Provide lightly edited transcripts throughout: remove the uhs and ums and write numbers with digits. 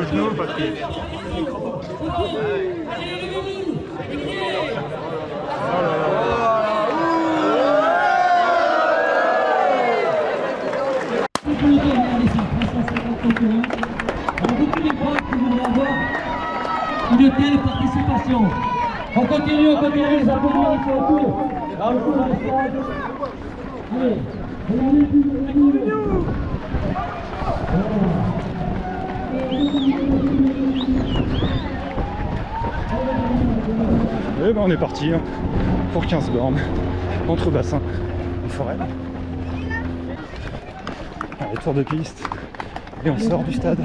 genou, Patrick. Oh là là. Une telle participation. On continue les applaudissements ici autour. Dans le fond, dans le stade. Allez, Et ben on est parti hein, pour 15 bornes entre bassins et forêt. Allez, tour de piste et on sort du stade.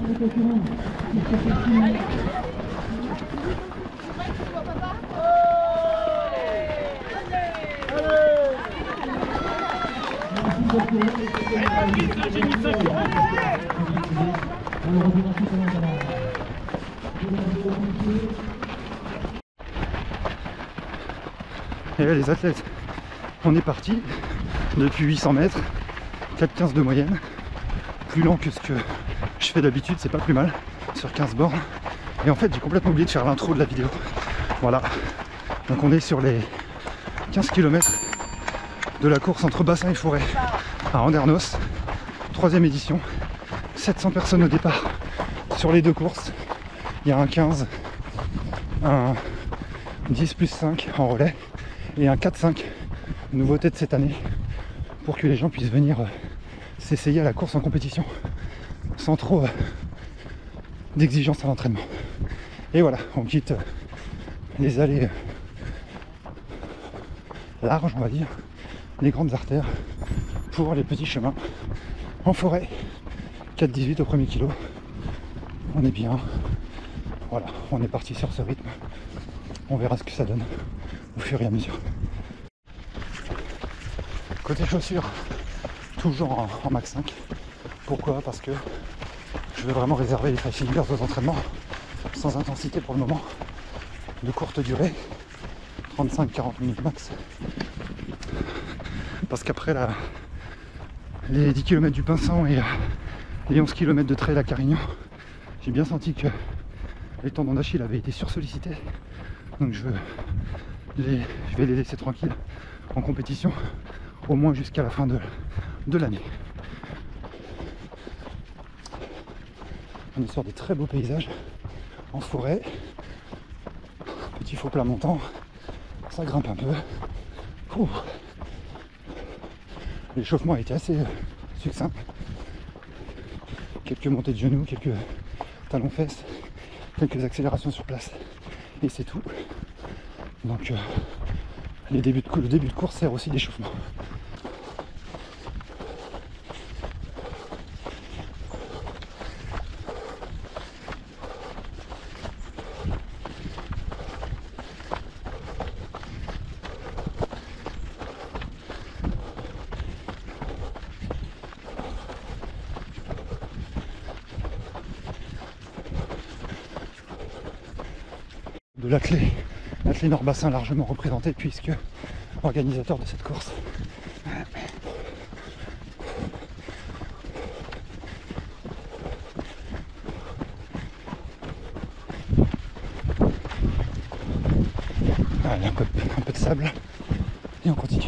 Et là, les athlètes, on est parti depuis 800 mètres, 4,15 de moyenne, plus lent que ce que je fais d'habitude, c'est pas plus mal, sur 15 bornes. Et en fait, j'ai complètement oublié de faire l'intro de la vidéo. Voilà, donc on est sur les 15 km de la course entre bassin et forêt à Andernos, 3e édition, 700 personnes au départ sur les deux courses. Il y a un 15, un 10 plus 5 en relais et un 4-5, nouveauté de cette année, pour que les gens puissent venir s'essayer à la course en compétition sans trop d'exigence à l'entraînement. Et voilà, on quitte les allées larges, on va dire, les grandes artères, pour les petits chemins en forêt. 4,18 au premier kilo, on est bien. Voilà, on est parti sur ce rythme, on verra ce que ça donne au fur et à mesure. Côté chaussures, toujours en max 5. Pourquoi? Parce que je vais vraiment réserver les Five Fingers aux entraînements sans intensité pour le moment, de courte durée, 35-40 minutes max. Parce qu'après les 10 km du Pinsent et les 11 km de trail à Carignan, j'ai bien senti que les tendons d'Achille avaient été sursollicités. Donc je vais les laisser tranquilles en compétition, au moins jusqu'à la fin de l'année. On est sur des très beaux paysages en forêt, petit faux plat montant, ça grimpe un peu. Ouh. L'échauffement a été assez succinct. Quelques montées de genoux, quelques talons-fesses, quelques accélérations sur place et c'est tout. Donc le début de course sert aussi d'échauffement. De l'athlète Nord-Bassin largement représenté puisque organisateur de cette course. Allez, un peu de sable et on continue.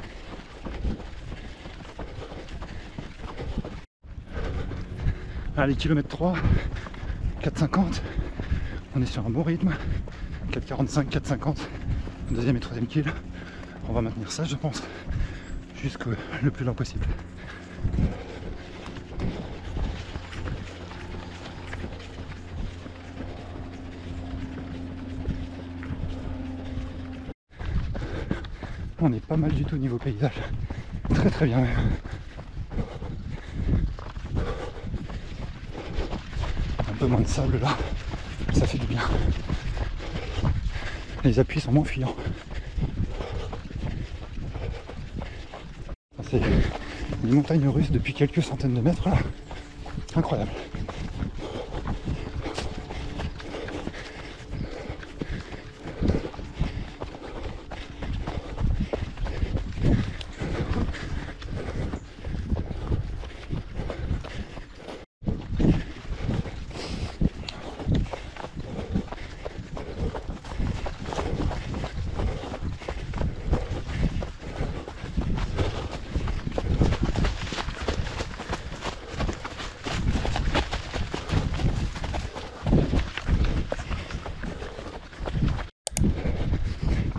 Allez, kilomètre 3, 4,50, on est sur un bon rythme, 4,45, 4,50, deuxième et troisième kill. On va maintenir ça, je pense, jusqu'au le plus lent possible. On est pas mal du tout niveau paysage, très très bien même. Un peu moins de sable là, ça fait du bien. Les appuis sont moins fuyants. C'est une montagne russe depuis quelques centaines de mètres là. Incroyable.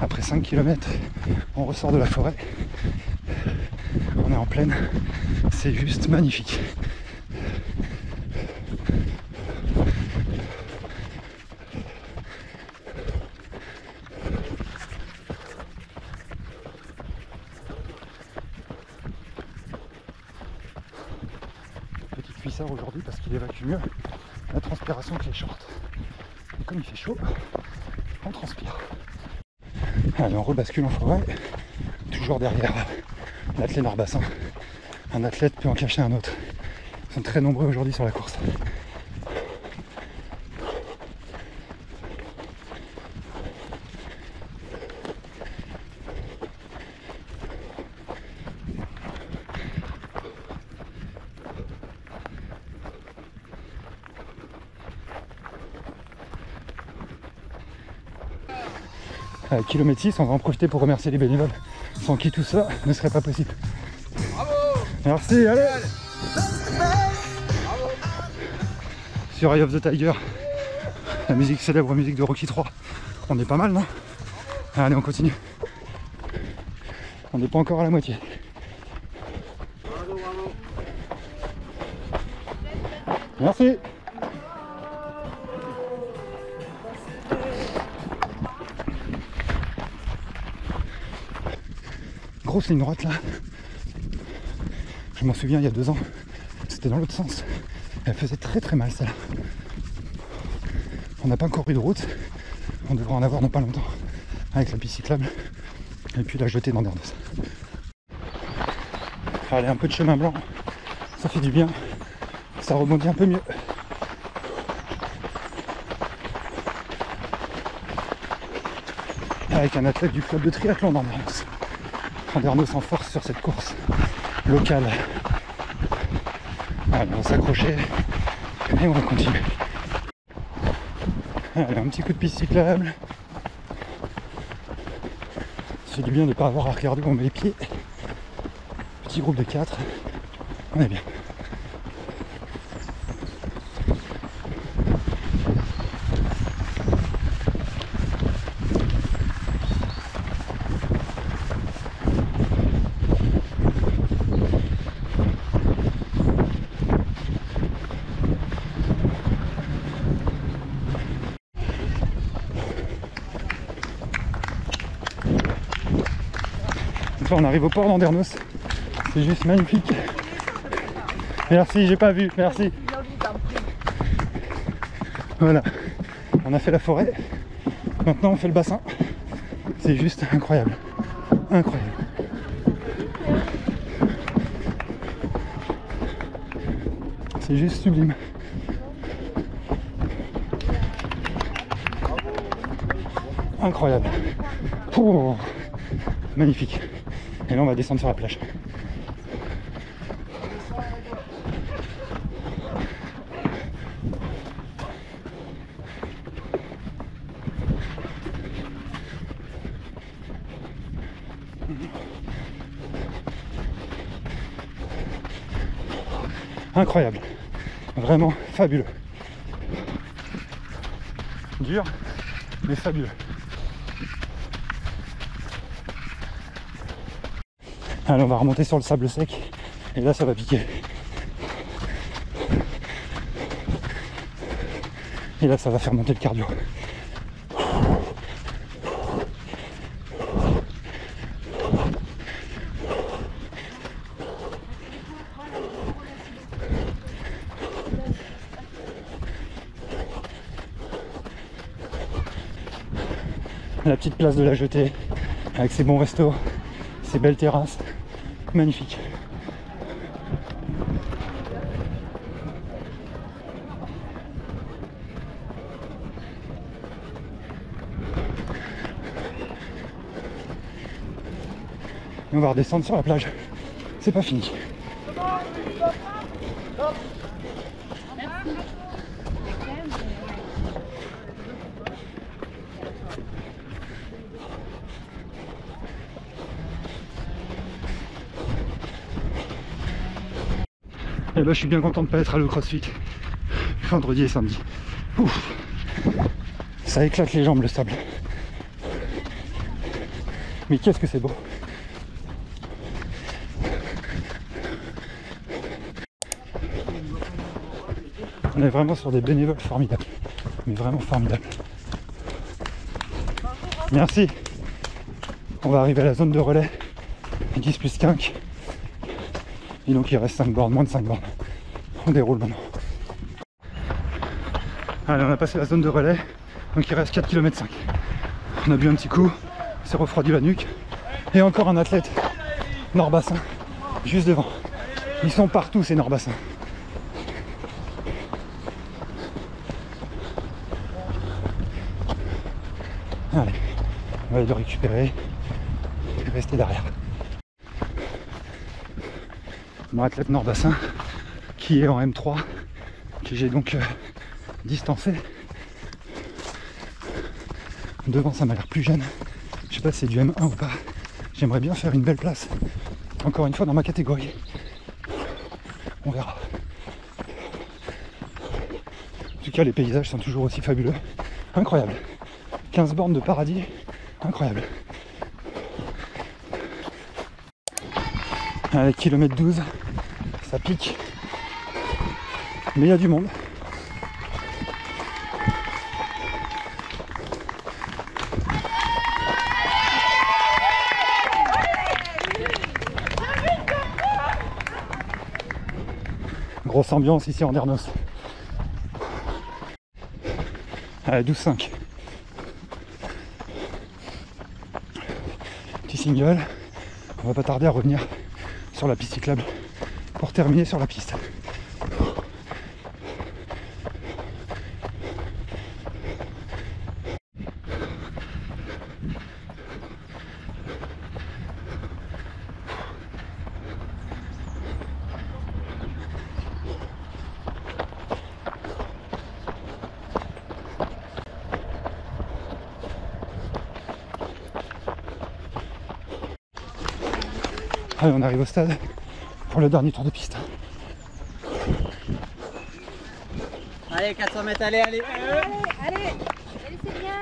Après 5 km, on ressort de la forêt. On est en plaine. C'est juste magnifique. Petite cuissard aujourd'hui parce qu'il évacue mieux la transpiration que les shorts. Et comme il fait chaud, on transpire. Allez, on rebascule en forêt, toujours derrière l'athlète Nord-Bassin. Un athlète peut en cacher un autre. Ils sont très nombreux aujourd'hui sur la course. À kilomètre 6, on va en profiter pour remercier les bénévoles, sans qui tout ça ne serait pas possible. Bravo. Merci, allez. Sur Eye of the Tiger, la musique célèbre musique de Rocky 3. On est pas mal, non? Allez, on continue. On n'est pas encore à la moitié. Bravo, bravo. Merci. Grosse ligne droite là. Je m'en souviens il y a 2 ans. C'était dans l'autre sens. Elle faisait très mal celle-là. On n'a pas encore eu de route. On devrait en avoir dans pas longtemps. Avec la piste cyclable. Et puis la jetée dans Dernos. Allez, un peu de chemin blanc. Ça fait du bien. Ça rebondit un peu mieux. Avec un athlète du club de triathlon dans Dernos. Andernos en force sur cette course locale. Allez, on va s'accrocher et on va continuer. Allez, un petit coup de piste cyclable. Ça fait du bien de ne pas avoir à regarder où on met les pieds. Petit groupe de 4. On est bien. On arrive au port d'Andernos, c'est juste magnifique. Merci, j'ai pas vu, merci. Voilà, on a fait la forêt, maintenant on fait le bassin. C'est juste incroyable, incroyable. C'est juste sublime. Incroyable. Oh, magnifique. Et là on va descendre sur la plage. Incroyable. Vraiment fabuleux. Dur, mais fabuleux. Allez, on va remonter sur le sable sec et là ça va piquer. Et là ça va faire monter le cardio. La petite place de la Jetée avec ses bons restos, ses belles terrasses, magnifique. Et on va redescendre sur la plage, c'est pas fini. Et là je suis bien content de ne pas être allé au CrossFit vendredi et samedi. Ouf. Ça éclate les jambes le sable. Mais qu'est-ce que c'est beau! On est vraiment sur des bénévoles formidables, mais vraiment formidables. Merci. On va arriver à la zone de relais, 10 plus 5. Et donc il reste 5 bornes, moins de 5 bornes. On déroule maintenant. Allez, on a passé la zone de relais, donc il reste 4,5 km. On a bu un petit coup, on s'est refroidi la nuque. Et encore un athlète Nord-Bassin, juste devant. Ils sont partout ces Nord-Bassins. Allez, on va aller le récupérer et rester derrière. Mon athlète Nord-Bassin qui est en M3, que j'ai donc distancé. Devant, ça m'a l'air plus jeune. Je sais pas si c'est du M1 ou pas. J'aimerais bien faire une belle place. Encore une fois dans ma catégorie. On verra. En tout cas, les paysages sont toujours aussi fabuleux. Incroyable. 15 bornes de paradis, incroyable. Allez, kilomètre 12, ça pique. Mais il y a du monde. Grosse ambiance ici en Dernos. Allez, 12,5. Single, on va pas tarder à revenir sur la piste cyclable pour terminer sur la piste. Allez, on arrive au stade pour le dernier tour de piste. Allez, 400 mètres, allez, allez. Allez, c'est bien.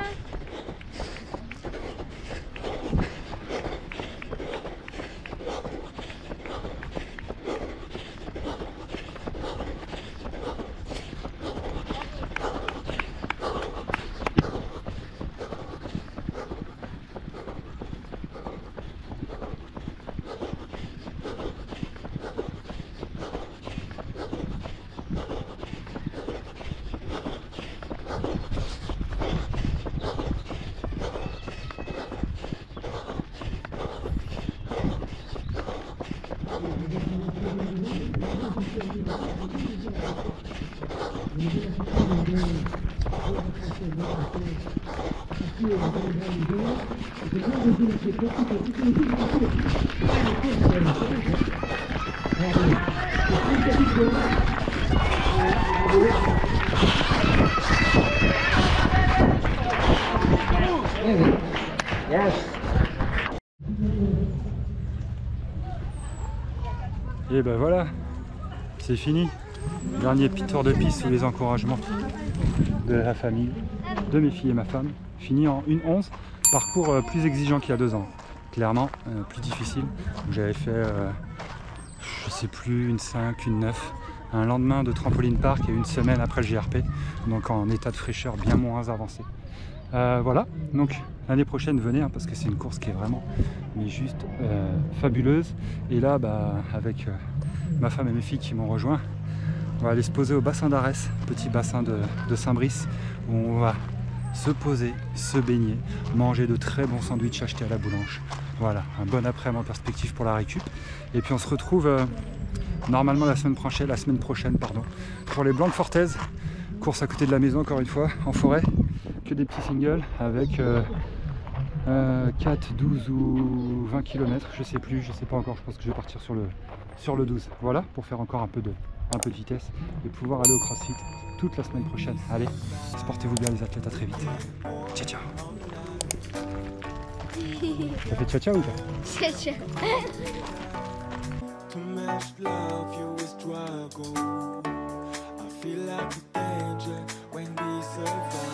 Et ben voilà, c'est fini. Dernier tour de piste sous les encouragements de la famille, de mes filles et ma femme. Fini en 1:11, parcours plus exigeant qu'il y a 2 ans. Clairement, plus difficile. J'avais fait, je sais plus, une 5, une 9. Un lendemain de trampoline park et une semaine après le GRP. Donc en état de fraîcheur bien moins avancé. Voilà, donc l'année prochaine venez parce que c'est une course qui est vraiment mais juste fabuleuse. Et là avec ma femme et mes filles qui m'ont rejoint, on va aller se poser au bassin d'Arès, petit bassin de Saint-Brice, où on va se poser, se baigner, manger de très bons sandwichs achetés à la boulange. Voilà, un bon après-midi en perspective pour la récup. Et puis on se retrouve normalement la semaine prochaine pour les Blancs de Fortez, course à côté de la maison encore une fois, en forêt. Que des petits singles avec 4, 12 ou 20 km, je sais plus, je sais pas encore, je pense que je vais partir sur le 12. Voilà, pour faire encore un peu de vitesse et pouvoir aller au CrossFit toute la semaine prochaine. Allez, sportez-vous bien les athlètes, à très vite. Ciao ciao. Ça fait ciao ciao ou pas? Ciao, ciao. I feel like a danger when we survive.